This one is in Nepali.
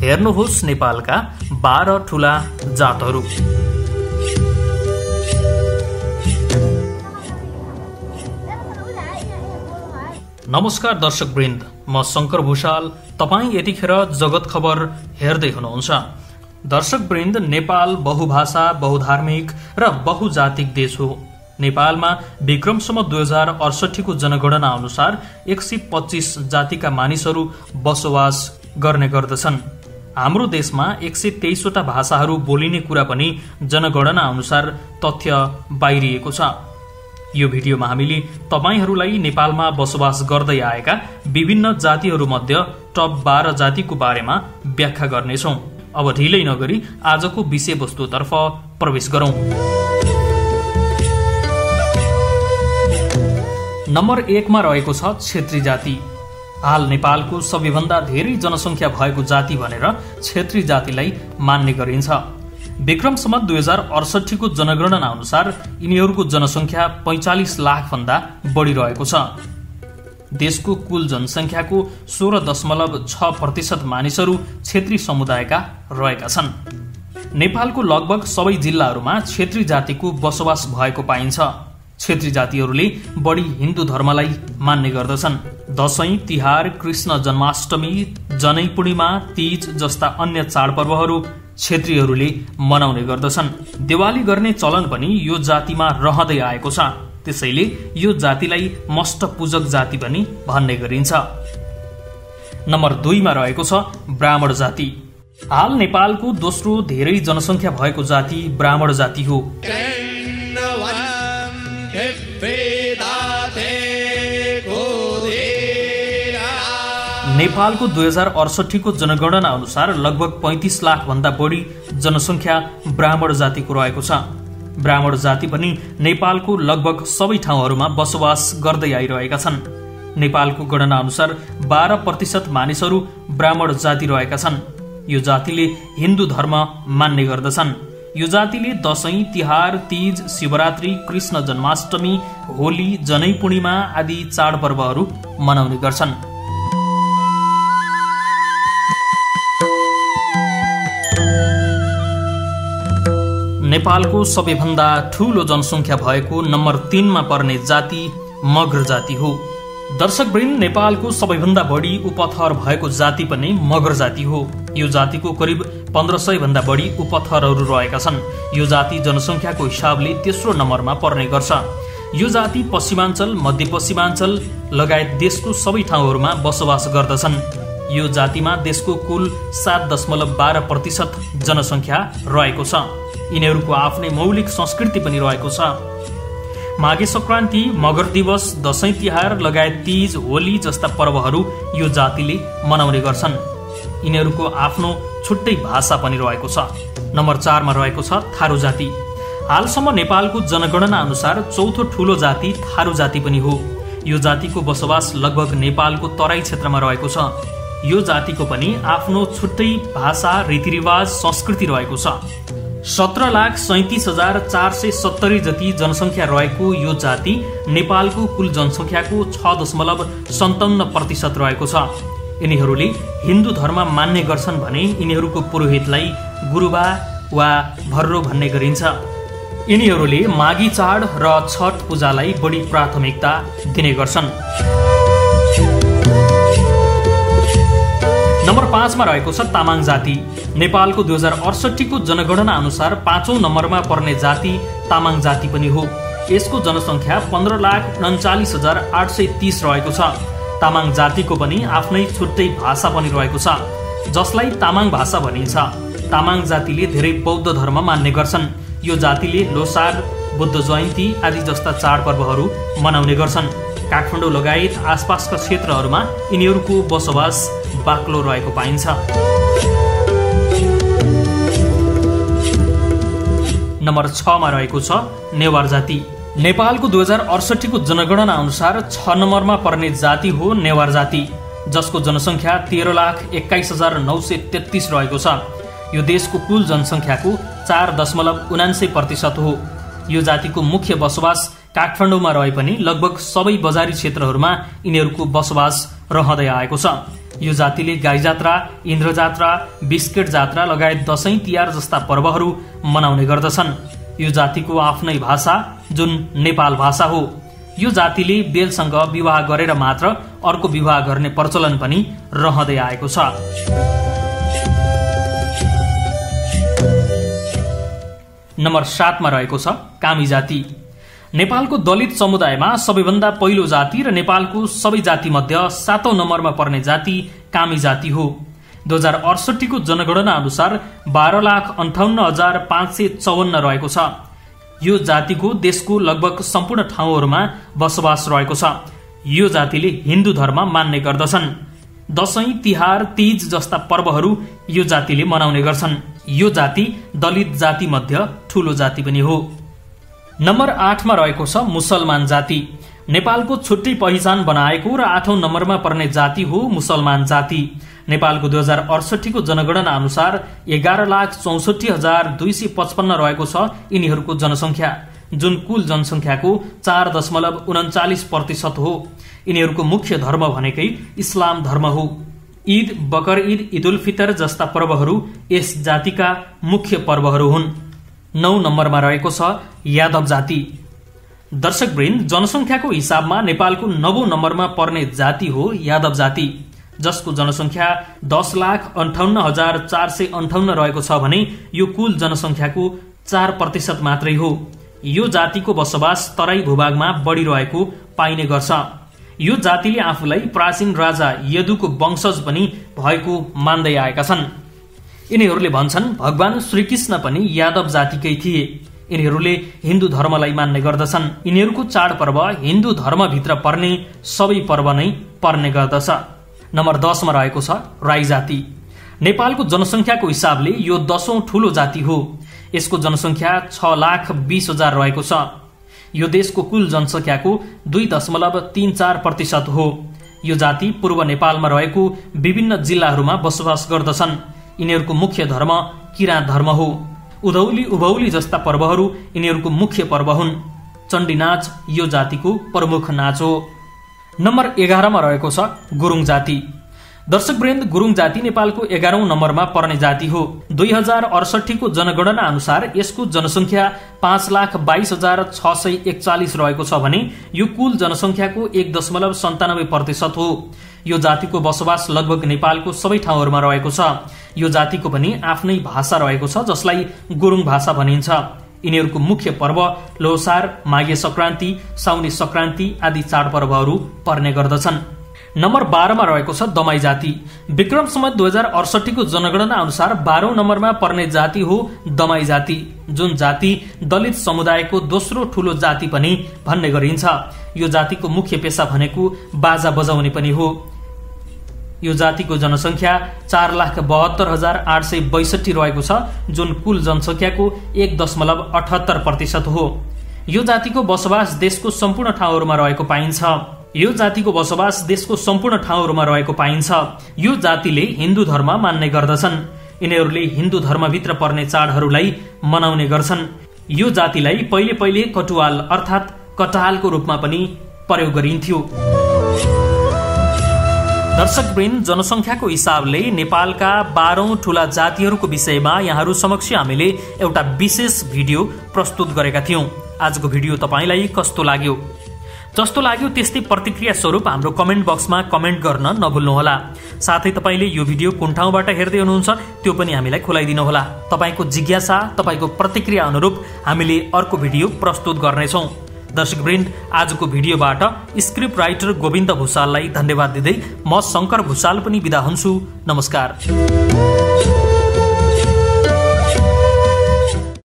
हेर्नुहोस् नेपालका 12 ठूला जातहरू। नमस्कार दर्शकवृन्द, म शंकर भूषाल। तपाईं यतिखेर जगत खबर हेर्दै हुनुहुन्छ। दर्शकवृन्द, नेपाल बहुभाषा, बहुधार्मिक र बहुजातिक देश हो। नेपालमा विक्रमसम्म 2068 को जनगणना अनुसार 125 जातिका मानिसहरू बसोबास गर्ने गर्दछन्। हाम्रो देशमा 123 वटा भाषाहरू बोलिने कुरा पनि जनगणना अनुसार तथ्य बाहिरिएको छ। यो भिडियोमा हामीले तपाईहरूलाई नेपालमा बसोबास गर्दै आएका विभिन्न जातिहरू मध्ये टप 12 जातिको बारेमा व्याख्या गर्नेछौं। अब ढिलै नगरी आजको विषयवस्तुतर्फ प्रवेश गरौं। नम्बर 1 मा रहेको छ क्षेत्री जाति। हाल नेपालको सबैभन्दा धेरै जनसंख्या भएको जाति भनेर क्षेत्री जातिलाई मान्ने गरिन्छ। विक्रमसम्म 2068 को जनगणना अनुसार यिनीहरूको जनसंख्या 45 लाख भन्दा बढी रहेको छ। देशको कुल जनसंख्याको 16.6% मानिसहरू क्षेत्री समुदायका रहेका छन्। नेपालको लगभग सबै जिल्लाहरूमा क्षेत्री जातिको बसोबास भएको पाइन्छ। क्षेत्री जातिहरूले बढी हिन्दू धर्मलाई मान्ने गर्दछन्। दशैं, तिहार, कृष्ण जन्माष्टमी, जनै पूर्णिमा, तीज जस्ता अन्य चाडपर्वहरू क्षेत्रीहरूले मनाउने गर्दछन्। दिवाली गर्ने चलन पनि यो जातिमा रहँदै आएको छ। त्यसैले यो जातिलाई मष्ट पूजक जाति पनि भन्ने गरिन्छ। नम्बर 2 मा रहेको छ ब्राह्मण जाति। हाल नेपालको दोस्रो धेरै जनसंख्या भएको जाति ब्राह्मण जाति हो। नेपालको 2068 को जनगणना अनुसार लगभग 35 लाख भन्दा बढी जनसंख्या ब्राह्मण जातिको रहेको छ। ब्राह्मण जाति पनि नेपालको लगभग सबै ठाउँहरूमा बसोबास गर्दै आइरहेका छन्। नेपालको गणना अनुसार 12% मानिसहरू ब्राह्मण जाति रहेका छन्। यो जातिले हिन्दू धर्म मान्ने गर्दछन्। यो जातिले दशैं, तिहार, तीज, शिवरात्रि, कृष्ण जन्माष्टमी, होली, जनै पूर्णिमा आदि चाडपर्वहरू मनाउने गर्छन्। नेपालको सबैभन्दा ठूलो जनसंख्या भएको नम्बर 3 मा पर्ने जाति मगर जाति हो। दर्शकवृन्द, नेपालको सबैभन्दा बढी उपथर भएको जाति पनि मगर जाति हो। यो जातिको करिब 1500 भन्दा बढी उपथरहरू रहेका छन्। यो जाति जनसंख्याको हिसाबले तेस्रो नम्बरमा पर्ने गर्छ। यो जाति पश्चिमाञ्चल, मध्यपश्चिमाञ्चल लगायत देशको सबै ठाउँहरूमा बसोबास गर्दछन्। यो जातिमा देशको कुल 7.12% जनसंख्या रहेको छ। यिनीहरूको आफ्नै मौलिक संस्कृति पनि रहेको छ। माघे संक्रान्ति, मगर दिवस, दशैं तिहार लगायत तीज, होली जस्ता पर्वहरू यो जातिले मनाउने गर्छन्। यिनीहरूको आफ्नो छुट्टै भाषा पनि रहेको छ। नम्बर 4 मा रहेको छ थारू जाति। हालसम्म नेपालको जनगणना अनुसार चौथो ठूलो जाति थारू जाति पनि हो। यो जातिको बसोबास लगभग नेपालको तराई क्षेत्रमा रहेको छ। यो जातिको पनि आफ्नो छुट्टै भाषा, रीतिरिवाज, संस्कृति रहेको छ। 17,37,470 जति जनसंख्या रहेको यो जाति नेपालको कुल जनसंख्याको 6.57% रहेको छ। यिनीहरूले हिन्दू धर्म मान्ने गर्छन् भने यिनीहरूको पुरोहितलाई गुरुबा वा भर्रो भन्ने गरिन्छ। यिनीहरूले माघी चाड र छठ पूजालाई बढी प्राथमिकता दिने गर्छन्। नम्बर 5 मा रहेको छ तामाङ जाति। नेपालको 2068 को जनगणना अनुसार 5औं नम्बरमा पर्ने जाति तामाङ जाति पनि हो। यसको जनसंख्या 15,39,830 रहेको छ। तामाङ जातिको पनि आफ्नै छुट्टै भाषा पनि रहेको छ, जसलाई तामाङ भाषा भनिन्छ। तामाङ जातिले धेरै बौद्ध धर्म मान्ने गर्छन्। यो जातिले लोसार, बुद्ध जयन्ती आदि जस्ता चाडपर्वहरू मनाउने गर्छन्। काठमाडौँ लगायत आसपासका क्षेत्रहरूमा यिनीहरूको बसोबास बाक्लो रहेको पाइन्छ। नम्बर 6 मा रहेको छ नेवार जाति। नेपालको 2068 को जनगणना अनुसार 6 नम्बरमा पर्ने जाति हो नेवार जाति, जसको जनसंख्या 13,21,933 रहेको छ। यो देशको कुल जनसंख्याको 4.79% हो। यो जातिको मुख्य बसोबास काठमाडौँमा रहे पनि लगभग सबै बजारी क्षेत्रहरूमा यिनीहरूको बसोबास रहँदै आएको छ। यो जातिले गाई जात्रा, इन्द्र जात्रा, बिस्केट जात्रा लगायत दशैं तिहार जस्ता पर्वहरू मनाउने गर्दछन्। यो जातिको आफ्नै भाषा जुन नेपाल भाषा हो। यो जातिले बेलसँग विवाह गरेर मात्र अर्को विवाह गर्ने प्रचलन पनि रहँदै आएको छ। नम्बर 7 मा रहेको छ कामी जाति। नेपालको दलित समुदायमा सबैभन्दा पहिलो जाति र नेपालको सबै जाति मध्ये 7औं नम्बरमा पर्ने जाति कामी जाति हो। 2068 को जनगणना अनुसार 12,58,554 रहेको छ। यो जातिको देशको लगभग सम्पूर्ण ठाउँहरूमा बसोबास रहेको छ। यो जातिले हिन्दू धर्म मान्ने गर्दछन्। दशैं, तिहार, तीज जस्ता पर्वहरू यो जातिले मनाउने गर्छन्। यो जाति दलित जाति मध्ये ठूलो जाति पनि हो। नम्बर 8 मा रहेको छ मुसलमान जाति। नेपालको छुट्टै पहिचान बनाएको र 8औं नम्बरमा पर्ने जाति हो मुसलमान जाति। नेपालको 2068 को जनगणना अनुसार 11,64,255 रहेको छ यिनीहरूको जनसंख्या, जुन कुल जनसंख्याको 4.39% हो। यिनीहरूको मुख्य धर्म भनेकै इस्लाम धर्म हो। ईद, बकर ईद, ईद उल फितर जस्ता पर्वहरू यस जातिका मुख्य पर्वहरू हुन्। 9 नम्बरमा रहेको छ यादव जाति। दर्शकवृन्द, जनसंख्याको हिसाबमा नेपालको 9औं नम्बरमा पर्ने जाति हो यादव जाति, जसको जनसंख्या 10,58,458 रहेको छ भने यो कुल जनसंख्याको 4% मात्रै हो। यो जातिको बसोबास तराई भूभागमा बढी रहेको पाइने गर्छ। यो जातिले आफूलाई प्राचीन राजा यदुको वंशज पनि भएको मान्दै आएका छन्। यिनीहरूले भन्छन् भगवान श्रीकृष्ण पनि यादव जातिकै थिए। यिनीहरूले हिन्दू धर्मलाई मान्ने गर्दछन्। यिनीहरूको चाडपर्व हिन्दू धर्मभित्र पर्ने सबै पर्व नै पर्ने गर्दछ। नम्बर 10 मा रहेको छ राई जाति। नेपालको जनसंख्याको हिसाबले यो 10औं ठूलो जाति हो। यसको जनसंख्या 6,20,000 रहेको छ। यो देशको कुल जनसंख्याको 2.34% हो। यो जाति पूर्व नेपालमा रहेको विभिन्न जिल्लाहरूमा बसोबास गर्दछन्। यिनीहरूको मुख्य धर्म किराँत धर्म हो। उधौली, उभौली जस्ता पर्वहरू यिनीहरूको मुख्य पर्व हुन्। चण्डी नाच यो जातिको प्रमुख नाच हो। नम्बर 11 मा रहेको छ गुरुङ जाति। दर्शकवृन्द, गुरुङ जाति नेपालको 11औं नम्बरमा पर्ने जाति हो। 2068 को जनगणना अनुसार यसको जनसंख्या 5,22,641 रहेको छ भने यो कुल जनसंख्याको 1.97% हो। यो जातिको बसोबास लगभग नेपालको सबै ठाउँहरूमा रहेको छ। यो जातिको पनि आफ्नै भाषा रहेको छ जसलाई गुरुङ भाषा भनिन्छ। यिनीहरूको मुख्य पर्व लोसार, माघे संक्रान्ति, साउनी संक्रान्ति आदि चाडपर्वहरू पर्ने गर्दछन्। नम्बर 12 मा रहेको छ दमाई जाति। विक्रम सम्वत 2068 को जनगणना अनुसार 12औं नम्बरमा पर्ने जाति हो दमाई जाति, जुन जाति दलित समुदायको दोस्रो ठूलो जाति पनि भन्ने गरिन्छ। यो जातिको मुख्य पेशा भनेको बाजा बजाउने पनि हो। यो जातिको जनसंख्या 4,72,862 रहेको छ, जुन कुल जनसंख्याको 1.78% हो। यो जातिको बसोबास देशको सम्पूर्ण ठाउँहरूमा रहेको पाइन्छ। यो जातिले हिन्दू धर्म मान्ने गर्दछन्। यिनीहरूले हिन्दू धर्मभित्र पर्ने चाडहरूलाई मनाउने गर्छन्। यो जातिलाई पहिले पहिले कटुवाल अर्थात् कटहालको रूपमा पनि प्रयोग गरिन्थ्यो। दर्शकवृन्द, जनसंख्याको हिसाबले नेपालका 12औं ठूला जातिहरूको विषयमा यहाँहरू समक्ष हामीले एउटा विशेष भिडियो प्रस्तुत गरेका थियौं। आजको भिडियो तपाईलाई कस्तो लाग्यो? जस्तो लाग्यो त्यस्तै प्रतिक्रिया स्वरूप हाम्रो कमेन्ट बक्समा कमेन्ट गर्न नभुल्नुहोला। साथै तपाईले यो भिडियो कुन ठाउँबाट हेर्दै हुनुहुन्छ त्यो पनि हामीलाई खुलाइदिनुहोला। तपाईको जिज्ञासा, तपाईको प्रतिक्रिया अनुरूप हामीले अर्को भिडियो प्रस्तुत गर्नेछौं। दर्शकवृन्द, आजको भिडियोबाट स्क्रिप्ट राइटर गोविन्द भुसाललाई धन्यवाद दिँदै म शंकर भुसाल पनि बिदा हुन्छु। नमस्कार।